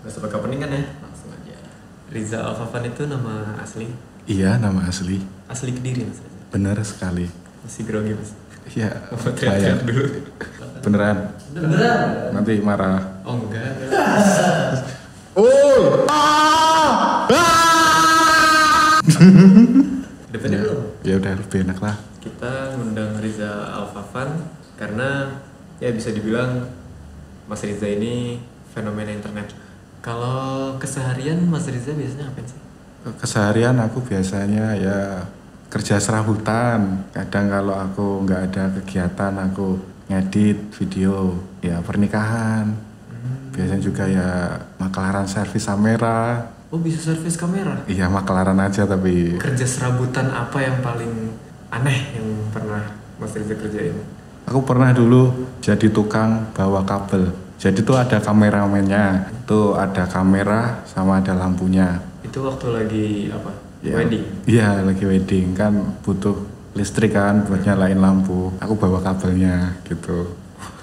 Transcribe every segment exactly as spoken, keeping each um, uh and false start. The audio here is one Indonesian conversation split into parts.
Gak usah pakai opening kan ya? Langsung aja. Riza Alfafan itu nama asli? Iya, nama asli. Asli Kediri mas? Bener sekali. Masih grogi mas? Iya. Mau teriak-teriak dulu? Beneran? Beneran? Nanti marah. Oh enggak. Oh! Depannya belum? Ya udah lebih enak lah. Kita ngundang Riza Alfafan karena ya bisa dibilang Mas Riza ini fenomena internet. Kalau keseharian Mas Riza biasanya apa sih? Keseharian aku biasanya ya kerja serabutan. Kadang kalau aku nggak ada kegiatan aku ngedit video ya pernikahan. Hmm. Biasanya juga ya makelaran servis kamera. Oh bisa servis kamera? Iya makelaran aja tapi. Kerja serabutan apa yang paling aneh yang pernah Mas Riza kerjain? Aku pernah dulu jadi tukang bawa kabel. Jadi tuh ada kameramennya, tuh ada kamera sama ada lampunya. Itu waktu lagi apa? Ya, Wedding? Iya lagi wedding kan butuh listrik kan buat nyalain lampu. Aku bawa kabelnya gitu.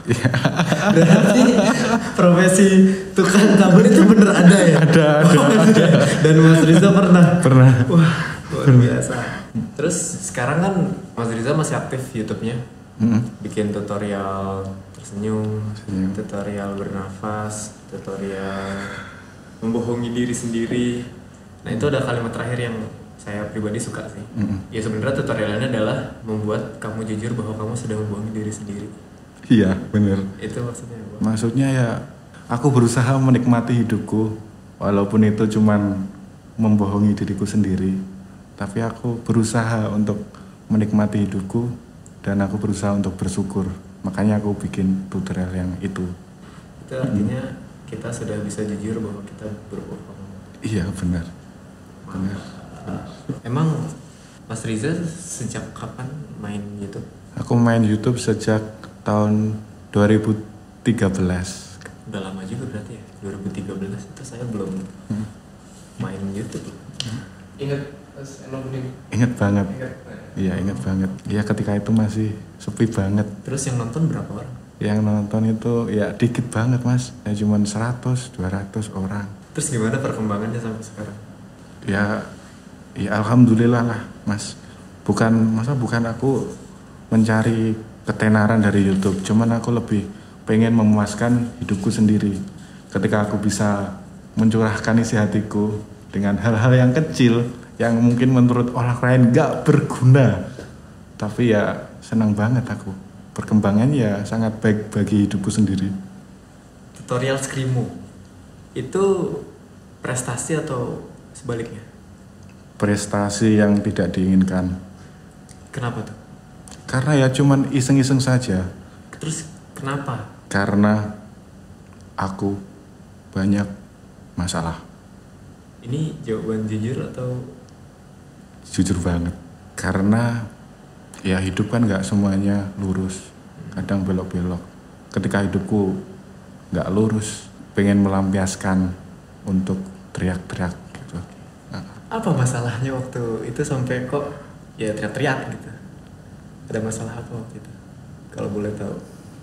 Berarti profesi tukang kabel itu bener ada ya? Ada, ada, ada. Dan Mas Riza pernah? Pernah. Wah luar biasa. Terus sekarang kan Mas Riza masih aktif YouTube-nya? Mm-hmm. Bikin tutorial tersenyum, Senyum. tutorial bernafas, tutorial membohongi diri sendiri. Nah itu ada kalimat terakhir yang saya pribadi suka sih. Mm-hmm. Ya sebenarnya tutorialnya adalah membuat kamu jujur bahwa kamu sudah membohongi diri sendiri. Iya bener. Itu maksudnya apa? Maksudnya ya aku berusaha menikmati hidupku walaupun itu cuman membohongi diriku sendiri. Tapi aku berusaha untuk menikmati hidupku dan aku berusaha untuk bersyukur. Makanya aku bikin tutorial yang itu. Itu artinya hmm. kita sudah bisa jujur bahwa kita berbohong. Iya benar. Benar. Emang Mas Riza sejak kapan main YouTube? Aku main YouTube sejak tahun dua ribu tiga belas. Udah lama juga berarti ya. dua ribu tiga belas itu saya belum hmm. main YouTube. Hmm. Ingat Mas Enobling? Ingat banget. Ingat. Iya ingat banget. Iya ketika itu masih sepi banget. Terus yang nonton berapa orang? Yang nonton itu ya dikit banget mas. Ya cuma seratus dua ratus orang. Terus gimana perkembangannya sampai sekarang? Ya, ya alhamdulillah lah mas. Bukan masa bukan aku mencari ketenaran dari YouTube. Cuman aku lebih pengen memuaskan hidupku sendiri. Ketika aku bisa mencurahkan isi hatiku dengan hal-hal yang kecil yang mungkin menurut orang lain gak berguna, tapi ya senang banget aku. Perkembangannya ya sangat baik bagi hidupku sendiri. Tutorial Skrimo itu prestasi atau sebaliknya? Prestasi yang tidak diinginkan. Kenapa tuh? Karena ya cuman iseng-iseng saja. Terus kenapa? Karena aku banyak masalah. Ini jawaban jujur atau? Jujur banget. Karena ya hidup kan gak semuanya lurus. Kadang belok-belok. Ketika hidupku gak lurus, pengen melampiaskan untuk teriak-teriak gitu. Nah. Apa masalahnya waktu itu sampai kok ya teriak-teriak gitu? Ada masalah apa waktu itu? Kalau boleh tahu.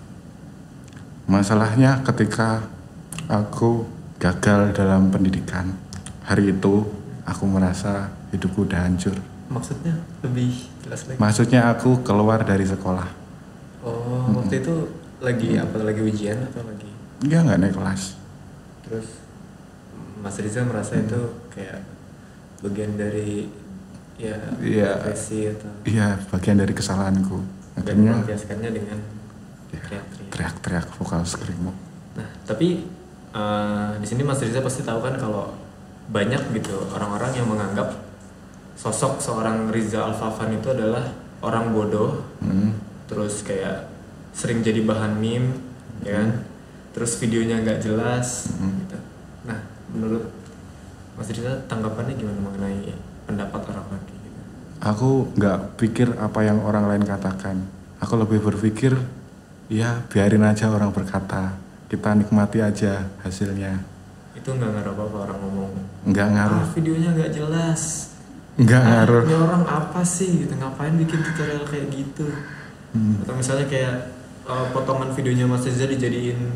Masalahnya ketika aku gagal dalam pendidikan. Hari itu aku merasa hidupku udah hancur. Maksudnya lebih jelas lagi? Maksudnya aku keluar dari sekolah. Oh, hmm. waktu itu lagi apa? Lagi ujian atau lagi? Iya nggak naik kelas. Terus Mas Riza merasa hmm. itu kayak bagian dari ya depresi ya, atau? Iya bagian dari kesalahanku. Dan melampiaskannya dengan teriak-teriak. Teriak-teriak vokal Skrimo. Nah tapi uh, di sini Mas Riza pasti tahu kan kalau banyak gitu orang-orang yang menganggap sosok seorang Riza Alfafan itu adalah orang bodoh, hmm. terus kayak sering jadi bahan meme, hmm. ya kan? Terus videonya nggak jelas, hmm. gitu. Nah menurut Mas Riza tanggapannya gimana mengenai pendapat orang-orang gitu? Aku nggak pikir apa yang orang lain katakan. Aku lebih berpikir ya biarin aja orang berkata, kita nikmati aja hasilnya. Itu nggak ngaruh apa-apa orang ngomong? Nggak ngaruh. Ah, videonya nggak jelas. Nggak ah, ngaruh. Ini orang apa sih? Gitu ngapain bikin tutorial kayak gitu? Hmm. Atau misalnya kayak uh, potongan videonya Mas Riza dijadiin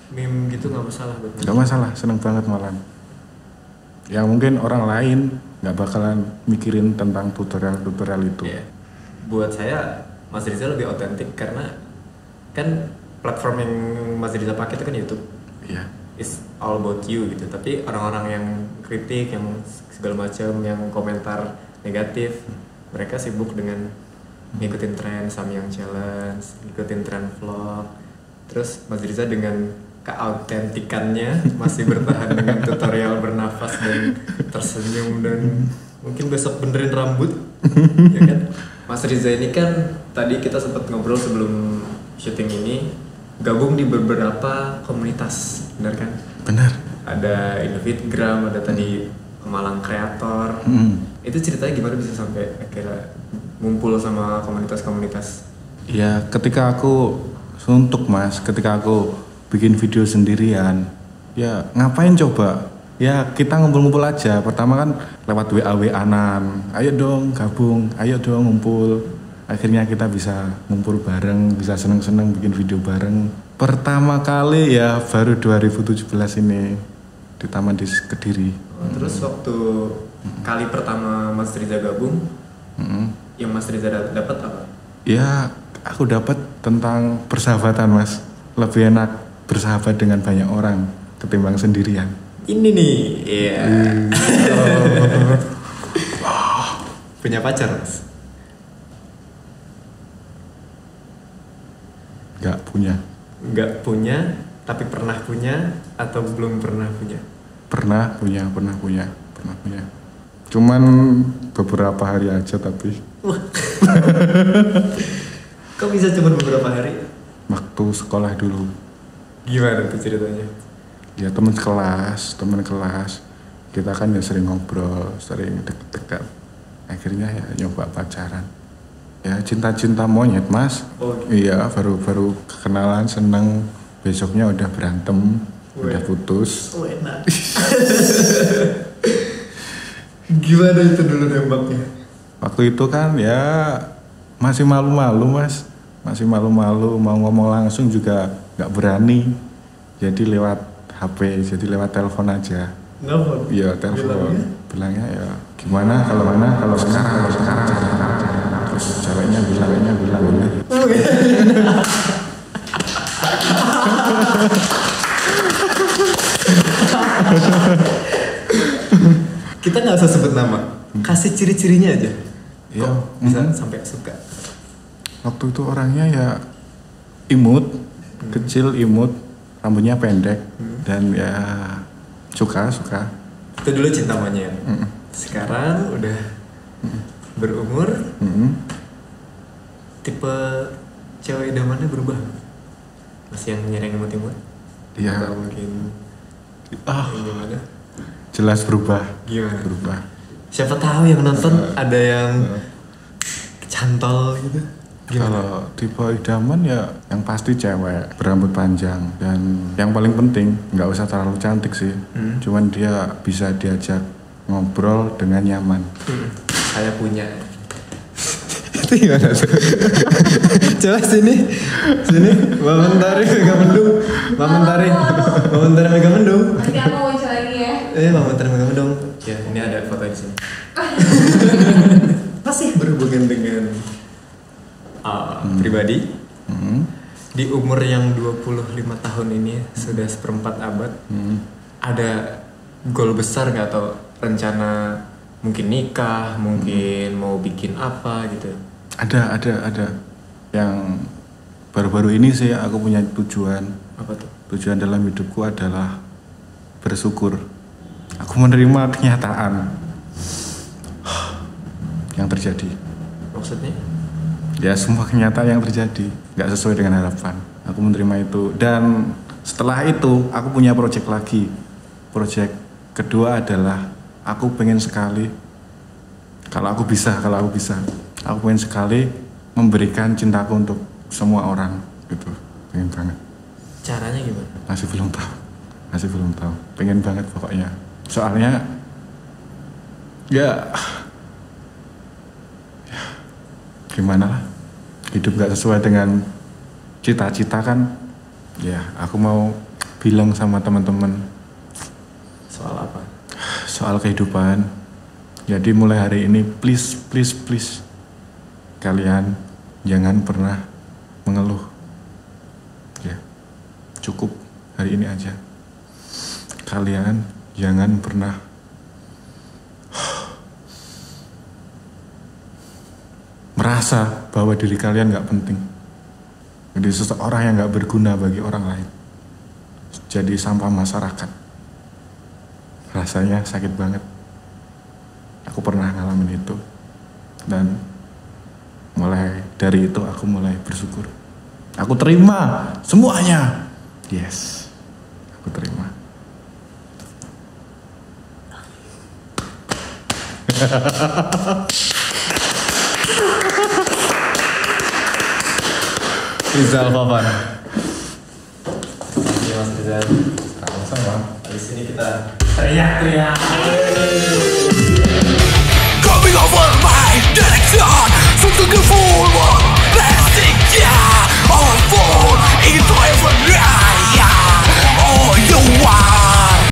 meme gitu nggak masalah buat Nggak masalah, seneng banget malah. Ya mungkin orang lain nggak bakalan mikirin tentang tutorial-tutorial itu. Iya. Buat saya Mas Riza lebih otentik karena kan platform yang Mas Riza pakai itu kan YouTube. Iya. It's all about you gitu. Tapi orang-orang yang kritik, yang segala macam, yang komentar negatif, mereka sibuk dengan ngikutin tren Samyang Challenge, ngikutin tren vlog. Terus Mas Riza dengan keautentikannya masih bertahan dengan tutorial bernafas dan tersenyum dan mungkin besok benerin rambut, ya kan? Mas Riza ini kan tadi kita sempat ngobrol sebelum syuting ini gabung di beberapa komunitas, benar kan? Benar. Ada Indofitgram, ada tadi Malang Kreator. Hmm. Itu ceritanya gimana bisa sampai akhirnya ngumpul sama komunitas-komunitas? Ya ketika aku suntuk mas, ketika aku bikin video sendirian, ya ngapain coba? Ya kita ngumpul-ngumpul aja. Pertama kan lewat W A W A-an, ayo dong gabung, ayo dong ngumpul. Akhirnya kita bisa ngumpul bareng, bisa seneng-seneng bikin video bareng. Pertama kali ya baru dua ribu tujuh belas ini di Taman di Kediri. Oh, terus waktu hmm. kali pertama Mas Riza gabung, hmm. yang Mas Riza dapat apa? Ya aku dapat tentang persahabatan mas. Lebih enak bersahabat dengan banyak orang ketimbang sendirian. Ini nih, iya. Yeah. Punya pacar mas? Gak punya. Gak punya, tapi pernah punya atau belum pernah punya? Pernah punya, pernah punya, pernah punya. Cuman beberapa hari aja tapi. Kok bisa cuma beberapa hari? Waktu sekolah dulu. Gimana tuh ceritanya? Ya teman kelas, teman kelas. Kita kan ya sering ngobrol, sering deket-deket. Akhirnya ya nyoba pacaran. Ya cinta-cinta monyet mas. Oh, gitu. Iya baru-baru kenalan seneng. Besoknya udah berantem, Weh. udah putus. Oh, enak. Gimana itu dulu nembaknya? Waktu itu kan ya masih malu-malu mas. Masih malu-malu, mau ngomong langsung juga gak berani. Jadi lewat H P, jadi lewat telepon aja. Nelfon? Iya telepon. Bilangnya? Bilangnya ya gimana kalau mana kalau sekarang kalau sekarang. Terus ceweknya bilangnya bilang. Kita nggak usah sebut nama, kasih ciri-cirinya aja. Iya. Kok bisa Mm-hmm. sampai suka? Waktu itu orangnya ya imut, hmm. kecil imut, rambutnya pendek hmm. dan ya suka suka. Itu dulu cinta monyet. Hmm. Sekarang udah hmm. berumur, hmm. tipe cewek idamannya berubah. Masih yang nyereng imut-imut? Iya. Atau mungkin ah gimana? Jelas berubah. Gimana? Berubah. Siapa tahu yang nonton uh, ada yang uh, cantol gitu. Gimana? Kalau tipe idaman ya yang pasti cewek berambut panjang dan yang paling penting nggak usah terlalu cantik sih, hmm. cuman dia bisa diajak ngobrol dengan nyaman. Hmm. Saya punya. Itu gimana tuh? Coba sini, sini, Mamentari Mega Mendung, Mamentari, Mamentari Mega Mendung. Nanti aku muncul lagi ya. Eh, Mamentari Mega Mendung. Ya, ini ada foto di sini. Masih berhubungan dengan Uh, hmm. pribadi hmm. di umur yang dua puluh lima tahun ini sudah seperempat abad hmm. ada goal besar nggak atau rencana mungkin nikah mungkin hmm. mau bikin apa gitu? Ada ada ada yang baru-baru ini sih aku punya tujuan. Apa tuh? Tujuan dalam hidupku adalah bersyukur. Aku menerima kenyataan yang terjadi. Maksudnya? Ya semua kenyataan yang terjadi nggak sesuai dengan harapan. Aku menerima itu dan setelah itu aku punya project lagi. Project kedua adalah aku pengen sekali kalau aku bisa kalau aku bisa aku pengen sekali memberikan cintaku untuk semua orang gitu. Pengen banget. Caranya gimana? Masih belum tahu. Masih belum tahu. Pengen banget pokoknya. Soalnya ya gimana lah, hidup gak sesuai dengan cita-cita kan ya aku mau bilang sama teman-teman Soal apa? soal kehidupan. Jadi mulai hari ini please please please kalian jangan pernah mengeluh. Ya, cukup hari ini aja. Kalian jangan pernah merasa bahwa diri kalian nggak penting. Jadi seseorang yang nggak berguna bagi orang lain. Jadi sampah masyarakat. Rasanya sakit banget. Aku pernah ngalamin itu. Dan mulai dari itu aku mulai bersyukur. Aku terima semuanya. Yes. Aku terima. Rizal Fafan. Terima kasih Mas Rizal. Sama-sama. Habis ini kita teriak-teriak.